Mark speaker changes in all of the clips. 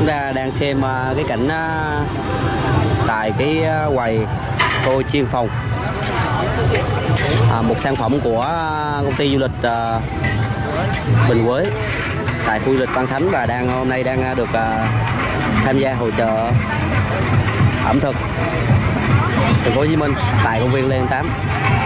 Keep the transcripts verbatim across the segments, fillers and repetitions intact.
Speaker 1: chúng ta đang xem cái cảnh tại cái quầy xôi chiên phòng, à, một sản phẩm của công ty du lịch uh, Bình Quế tại khu du lịch Văn Thánh, và đang hôm nay đang được uh, tham gia hội chợ ẩm thực thành phố Hồ Chí Minh tại công viên Lê Văn Tám.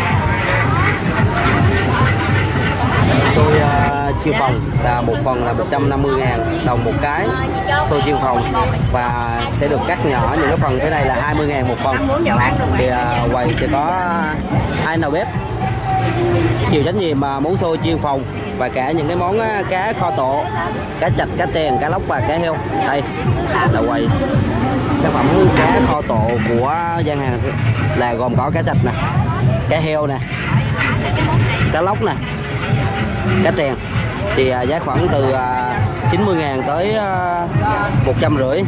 Speaker 1: Xôi uh, chiên phòng là một phần là một trăm năm mươi ngàn đồng một cái xôi chiên phòng, và sẽ được cắt nhỏ những cái phần thế này là hai mươi ngàn một phần. Thì uh, quầy sẽ có hai đầu bếp chịu trách nhiệm uh, món xôi chiên phòng và cả những cái món uh, cá kho tộ, cá chạch, cá tèn, cá lóc và cá heo. Đây là quầy sản phẩm cá kho tộ của gian hàng là gồm có cá chạch nè, cá heo nè, cá lóc nè, cá tèn. Thì uh, giá khoảng từ uh, chín mươi ngàn tới uh, một trăm rưỡi.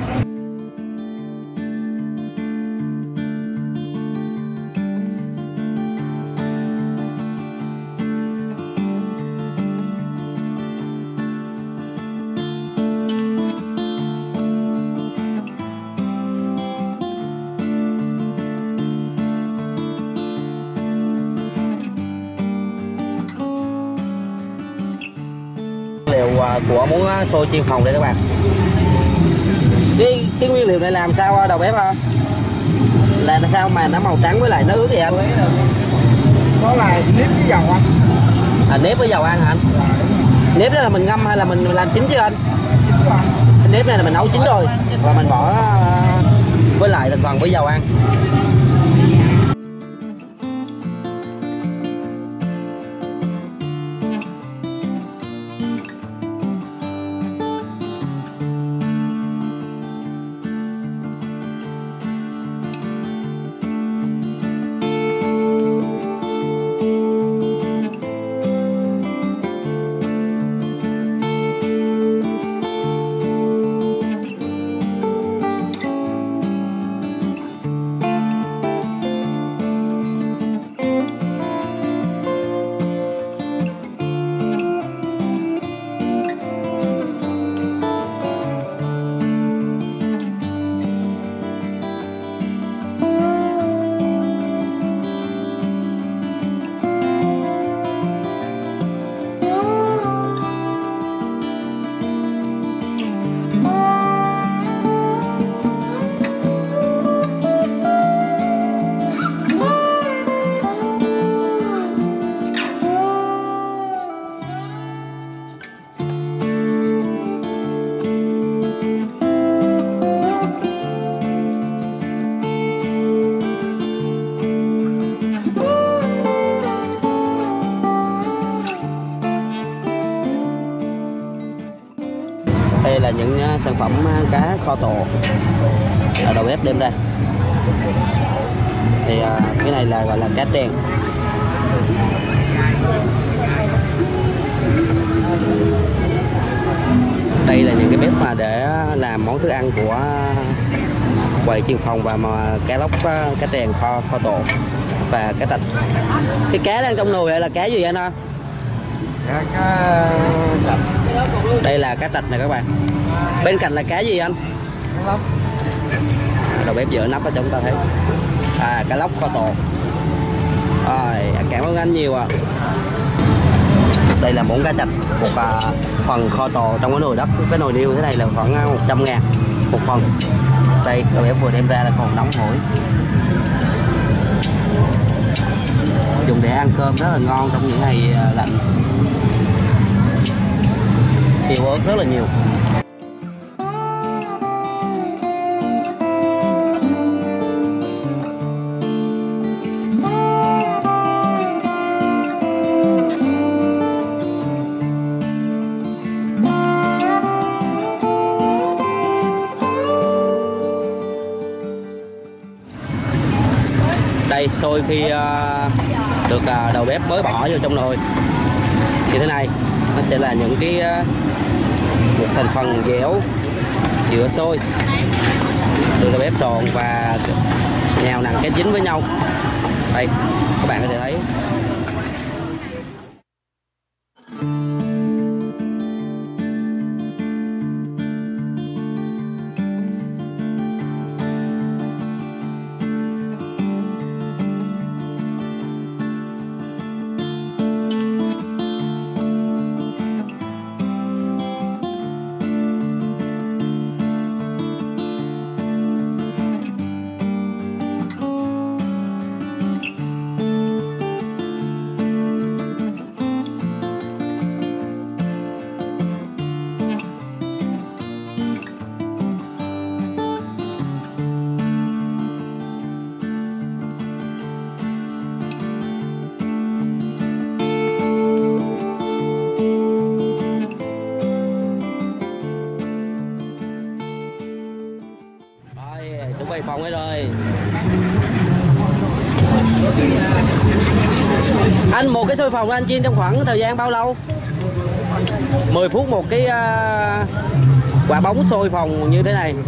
Speaker 1: Liệu của món xôi chiên phòng đây các bạn. Cái, cái nguyên liệu này làm sao đầu bếp không? Là sao mà nó màu trắng với lại nó ướt vậy anh?
Speaker 2: Đó là nếp với dầu anh.
Speaker 1: À, nếp với dầu ăn hả anh? Nếp đó là mình ngâm hay là mình làm chín chứ anh? Cái nếp này là mình nấu chín rồi và mình bỏ với lại thành phần với dầu ăn. Đây là những sản phẩm cá kho tộ ở đầu bếp đem ra. Thì cái này là gọi là cá tèn. Đây là những cái bếp mà để làm món thức ăn của quầy chiên phòng, và mà cá lóc, cá tèn kho kho tộ và cá tạch. Cái cá đang trong nồi này là cá gì anh ha?
Speaker 2: Cá, cá chạch.
Speaker 1: Đây là cá tạch này các bạn. Bên cạnh là cá gì anh?
Speaker 2: Cá lóc.
Speaker 1: Đầu bếp dỡ nắp cho chúng ta thấy. À, cá lóc kho tộ. Rồi, cảm ơn anh nhiều ạ. À. Đây là món cá chạch, một uh, phần kho tộ trong cái nồi đất, cái nồi niêu thế này là khoảng một trăm ngàn một phần. Đây, đầu bếp vừa đem ra là còn nóng hổi. Dùng để ăn cơm rất là ngon trong những ngày uh, lạnh. Tiêu ớt rất là nhiều. Đây, xôi khi uh, được uh, đầu bếp mới bỏ vô trong nồi như thế này, nó sẽ là những cái uh, một thành phần dẻo giữa xôi được đầu bếp trộn và nhào nặn cái dính với nhau. Đây, các bạn có thể thấy. về phòng ấy rồi. Anh một cái xôi phòng anh chiên trong khoảng thời gian bao lâu? mười phút một cái uh, quả bóng xôi phòng như thế này.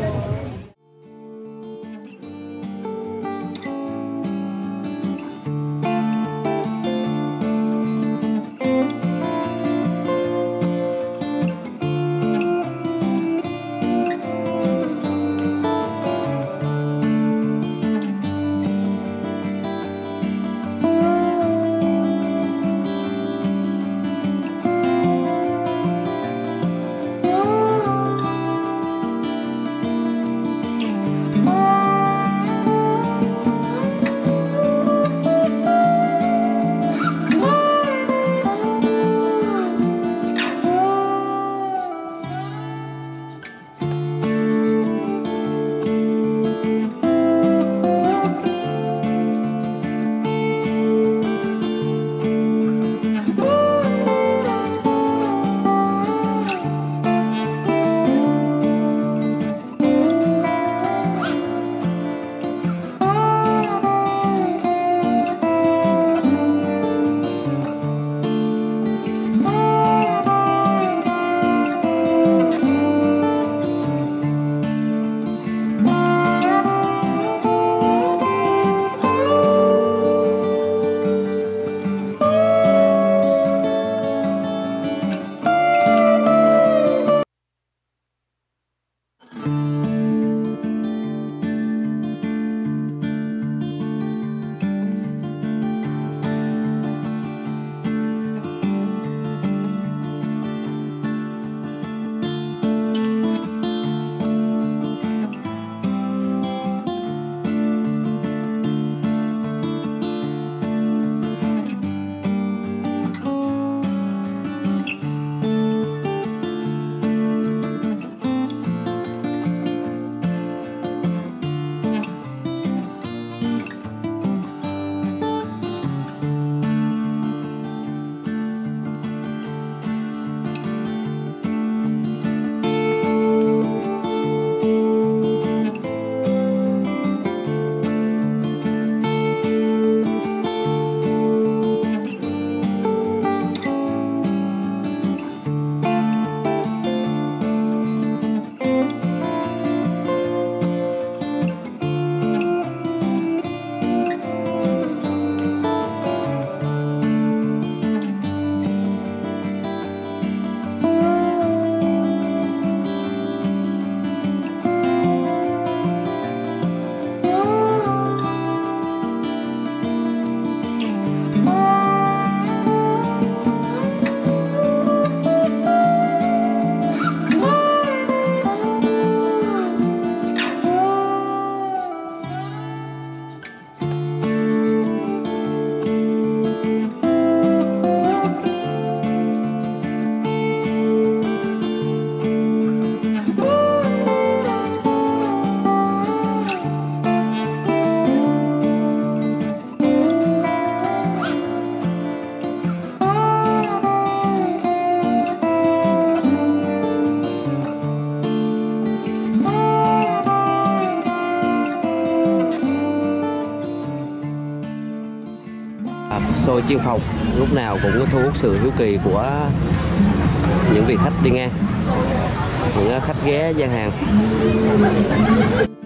Speaker 3: Xôi chiên phòng lúc nào cũng thu hút sự hiếu kỳ của những vị khách đi ngang, những khách ghé gian hàng.